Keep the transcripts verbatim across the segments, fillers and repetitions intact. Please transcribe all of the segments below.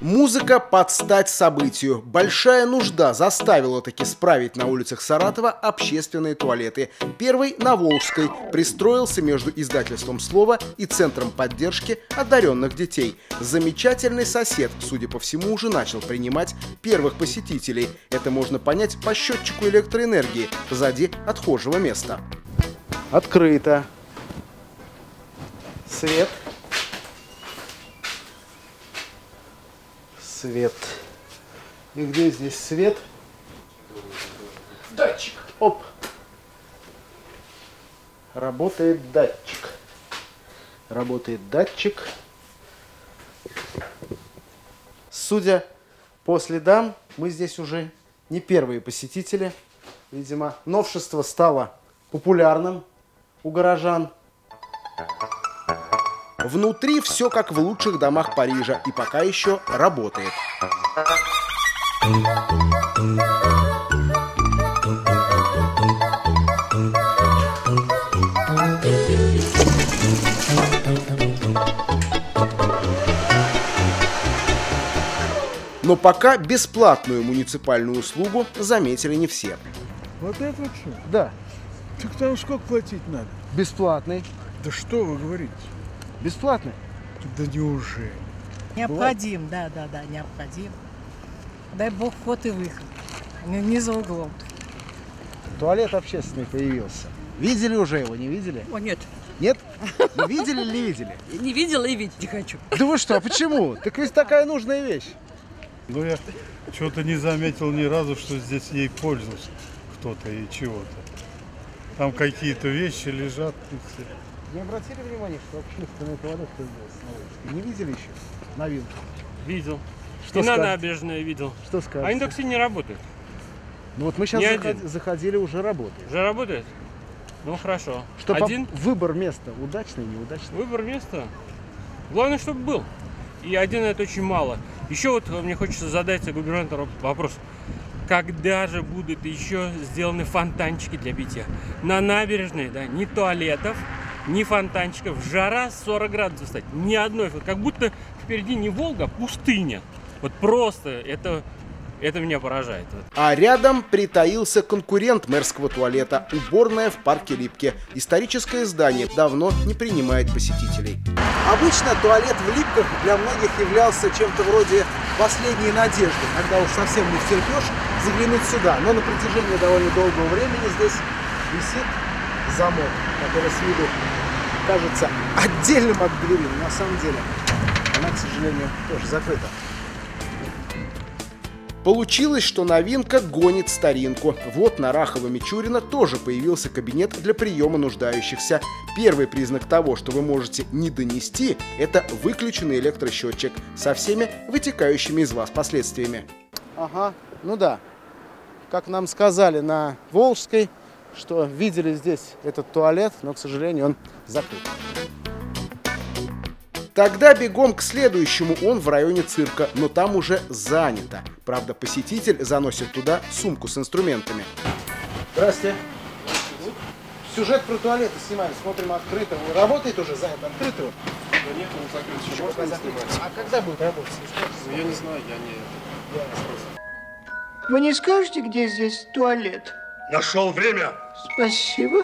Музыка под стать событию. Большая нужда заставила таки справить на улицах Саратова общественные туалеты. Первый на Волжской пристроился между издательством «Слово» и Центром поддержки одаренных детей. Замечательный сосед, судя по всему, уже начал принимать первых посетителей. Это можно понять по счетчику электроэнергии позади отхожего места. Открыто. Свет. Свет. И где здесь свет? Датчик. Оп. Работает датчик. Работает датчик. Судя по следам, мы здесь уже не первые посетители. Видимо, новшество стало популярным у горожан. Внутри все как в лучших домах Парижа и пока еще работает. Но пока бесплатную муниципальную услугу заметили не все. Вот это вот что? Да. Так там сколько платить надо? Бесплатный. Да что вы говорите? Бесплатный? Да неужели? Необходим, да, да, да, необходим. Дай бог вход и выход. Не, не за углом. Туалет общественный появился. Видели уже его, не видели? О, нет. Нет? Не видели или не видели? Не видела и видеть не хочу. Да вы что, почему? Так ведь такая нужная вещь. Ну я что-то не заметил ни разу, что здесь ей пользуется кто-то и чего-то. Там какие-то вещи лежат. Не обратили внимания, что общественный туалет появился на улице? Не видели еще новинку? Видел. Что и скажете? на набережной видел. Что скажете? Они только сегодня не работают. Ну вот мы сейчас Не заход... один. заходили, уже работает. Уже работает? Ну хорошо. Что один? По... Выбор места удачный, неудачный? Выбор места. Главное, чтобы был. И один это очень мало. Еще вот мне хочется задать губернатору вопрос. Когда же будут еще сделаны фонтанчики для битья? На набережной, да, ни туалетов, ни фонтанчиков. Жара сорок градусов стать. Ни одной. Как будто впереди не Волга, а пустыня. Вот просто это, это меня поражает. А рядом притаился конкурент мэрского туалета. Уборная в парке Липки. Историческое здание давно не принимает посетителей. Обычно туалет в Липках для многих являлся чем-то вроде последней надежды, когда уж совсем не втерпешь, заглянуть сюда. Но на протяжении довольно долгого времени здесь висит замок, который с виду кажется отдельным от двери, но на самом деле она, к сожалению, тоже закрыта. Получилось, что новинка гонит старинку. Вот на Рахова-Мичурина тоже появился кабинет для приема нуждающихся. Первый признак того, что вы можете не донести, это выключенный электросчетчик со всеми вытекающими из вас последствиями. Ага, ну да. Как нам сказали на Волжской, что видели здесь этот туалет, но, к сожалению, он закрыт. Тогда бегом к следующему, он в районе цирка, но там уже занято. Правда, посетитель заносит туда сумку с инструментами. Здрасте. Сюжет про туалеты снимали, смотрим открыто. Работает уже, занято открыто? Да нет, он закрыт, еще можно снимать. А когда будет работать? Ну, я не знаю, я не... Я... Вы не скажете, где здесь туалет? Нашел время! Спасибо.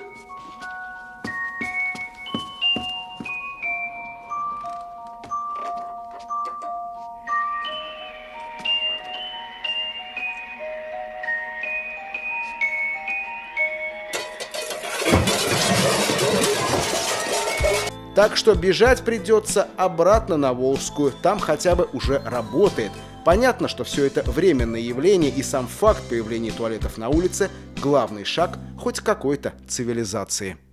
Так что бежать придется обратно на Волжскую, там хотя бы уже работает. Понятно, что все это временное явление, и сам факт появления туалетов на улице – главный шаг хоть какой-то цивилизации.